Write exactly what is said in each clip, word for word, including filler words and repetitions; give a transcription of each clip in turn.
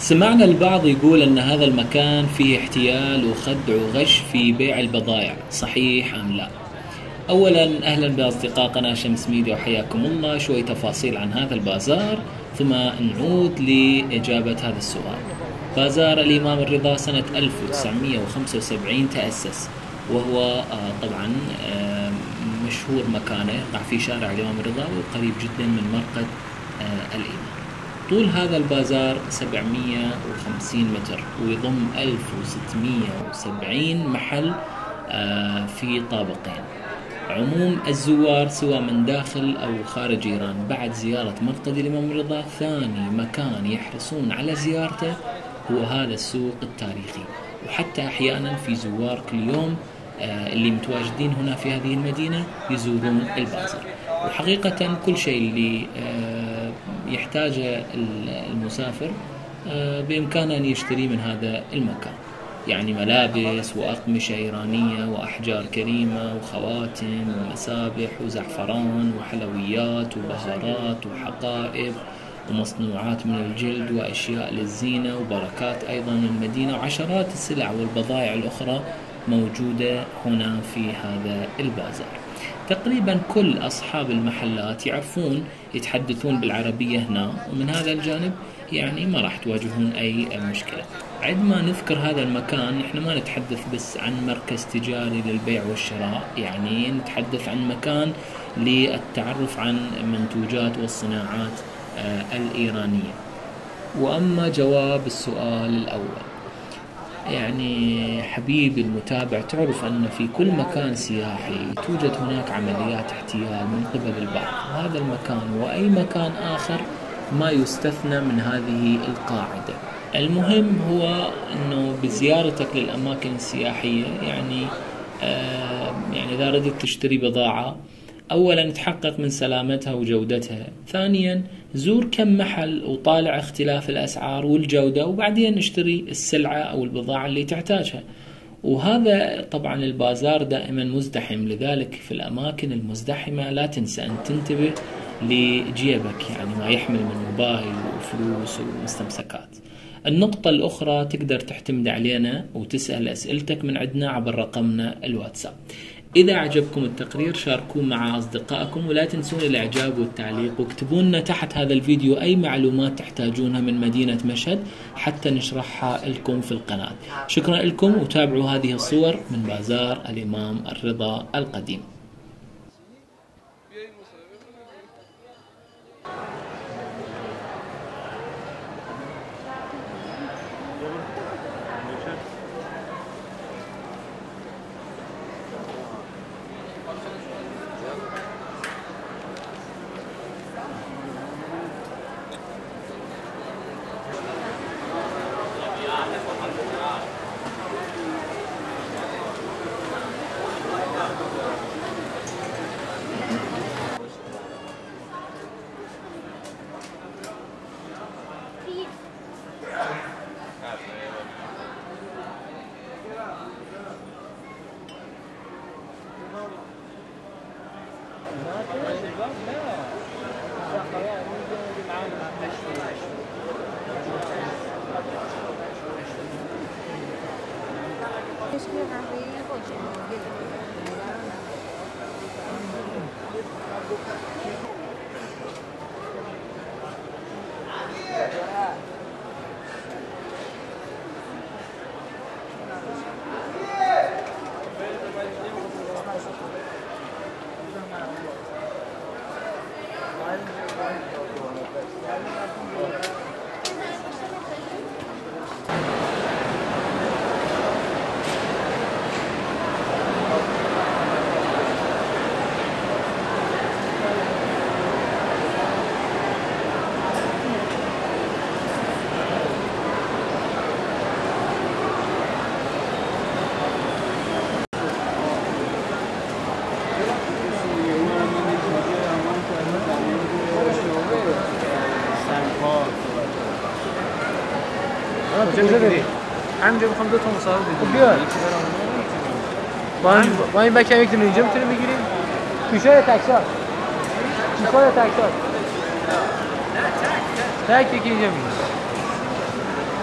سمعنا البعض يقول أن هذا المكان فيه احتيال وخدع وغش في بيع البضائع، صحيح أم لا؟ أولا أهلا بأصدقاء قناة شمس ميديا وحياكم الله. شوي تفاصيل عن هذا البازار ثم نعود لإجابة هذا السؤال. بازار الإمام الرضا سنة ألف وتسعمئة وخمسة وسبعين تأسس، وهو طبعا مشهور مكانه يقع في شارع الإمام الرضا وقريب جدا من مرقد الإمام. طول هذا البازار سبعمئة وخمسين متر ويضم ألف وستمئة وسبعين محل في طابقين. عموم الزوار سواء من داخل أو خارج إيران بعد زيارة مرقد الإمام الرضا ثاني مكان يحرصون على زيارته هو هذا السوق التاريخي، وحتى أحيانا في زوار كل يوم اللي متواجدين هنا في هذه المدينة يزورون البازار. وحقيقة كل شيء اللي يحتاجه المسافر بإمكانه أن يشتري من هذا المكان، يعني ملابس وأقمشة إيرانية وأحجار كريمة وخواتم ومسابح وزعفران وحلويات وبهارات وحقائب ومصنوعات من الجلد وأشياء للزينة وبركات أيضا من المدينة، وعشرات السلع والبضائع الأخرى موجودة هنا في هذا البازار. تقريبا كل أصحاب المحلات يعرفون يتحدثون بالعربية هنا، ومن هذا الجانب يعني ما راح تواجهون أي مشكلة. عندما نذكر هذا المكان احنا ما نتحدث بس عن مركز تجاري للبيع والشراء، يعني نتحدث عن مكان للتعرف عن منتوجات والصناعات الإيرانية. وأما جواب السؤال الأول، يعني حبيبي المتابع، تعرف أن في كل مكان سياحي توجد هناك عمليات احتيال من قبل البعض، وهذا المكان وأي مكان آخر ما يستثنى من هذه القاعدة. المهم هو أنه بزيارتك للأماكن السياحية يعني آه يعني إذا ردت تشتري بضاعة، أولا تحقق من سلامتها وجودتها، ثانيا زور كم محل وطالع اختلاف الأسعار والجودة، وبعدين اشتري السلعة أو البضاعة اللي تحتاجها. وهذا طبعا البازار دائما مزدحم، لذلك في الأماكن المزدحمة لا تنسى أن تنتبه لجيبك، يعني ما يحمل من موبايل وفلوس ومستمسكات. النقطة الأخرى تقدر تعتمد علينا وتسأل أسئلتك من عندنا عبر رقمنا الواتساب. إذا عجبكم التقرير شاركوه مع أصدقائكم، ولا تنسون الإعجاب والتعليق، واكتبوا لنا تحت هذا الفيديو أي معلومات تحتاجونها من مدينة مشهد حتى نشرحها لكم في القناة. شكرا لكم، وتابعوا هذه الصور من بازار الإمام الرضا القديم. کجا داری؟ همینجا میخوام دو تا مصاحبه بدیم. بیار. با این با این بکم یک دونه اینجا میتونیم بگیریم. توشا یا تکشار؟ توشا یا تکشار؟ تک یکی اینجا میگیریم.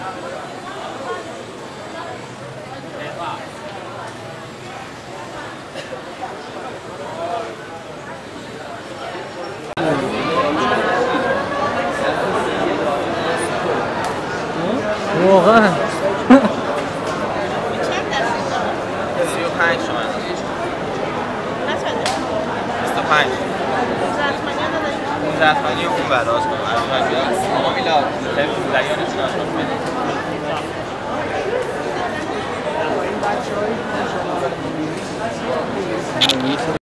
واقعا سی و پنج تومن بیست و پنج پونزده تومنی اون براز کنم آقا میلاد خیلی پونزده بچه‌های